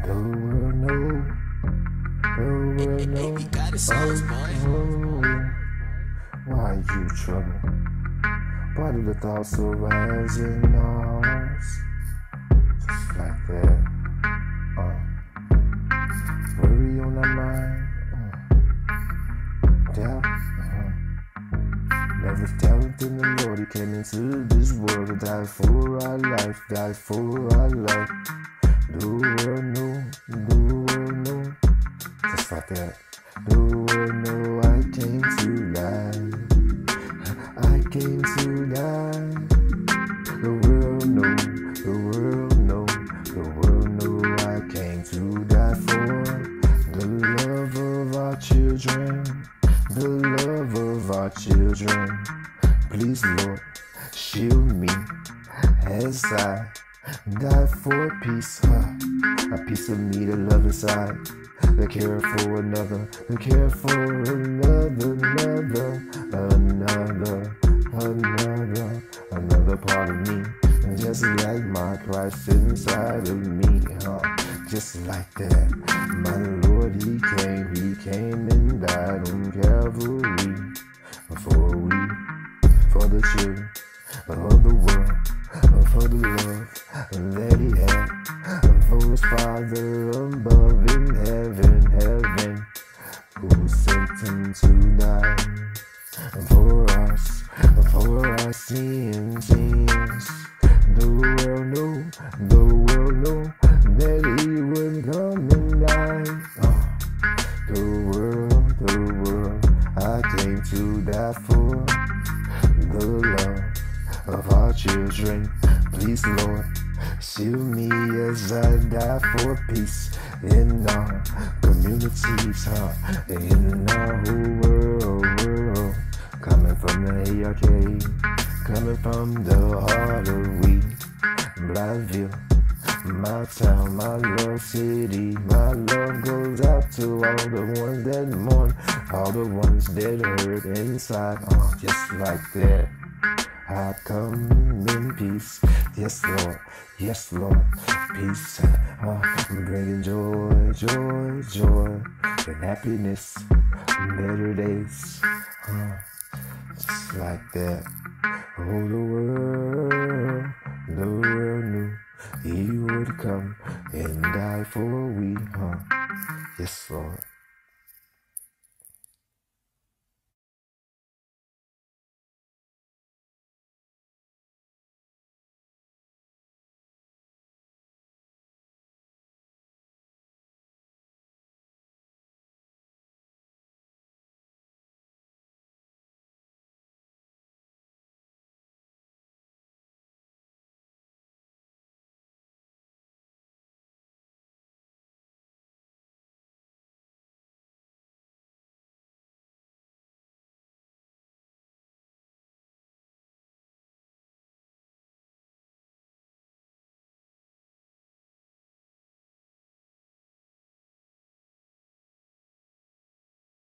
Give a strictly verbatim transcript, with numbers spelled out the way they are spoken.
The world know, the world know. Oh, oh, why you trouble? Why do the thoughts arise in ours? Just like that. Uh, worry on our mind. Uh, doubt. Uh, never doubted in the Lord. He came into this world to die for our life, die for our life. The world know, the world know. Just like that. The world know I came to die. I came to die. The world know, the world know, the world know I came to die for the love of our children, the love of our children. Please, Lord, shield me as I die for peace, huh? A piece of me to love inside, to care for another, to care for another, another, another, another, another part of me. Just like my Christ inside of me, huh? Just like that. My Lord, He came, He came and died on Calvary for we, for the children of the world, for the love that He had, for His Father above in heaven, heaven, who sent Him to die for us, for our sins, sins. The world knew, the world knew that He would come and die. Oh, the world, the world, I came to die for the love of our children. Please, Lord, shield me as I die for peace in our communities, huh? In our whole world, world. Coming from the A R K, coming from the heart of we, Blytheville, my town, my love city. My love goes out to all the ones that mourn, all the ones that hurt inside. Oh, just like that. I come in peace, yes Lord, yes Lord, peace, uh, bringing joy, joy, joy, and happiness, better days, uh, just like that. Oh, the world, the world knew He would come and die for we, huh, yes Lord.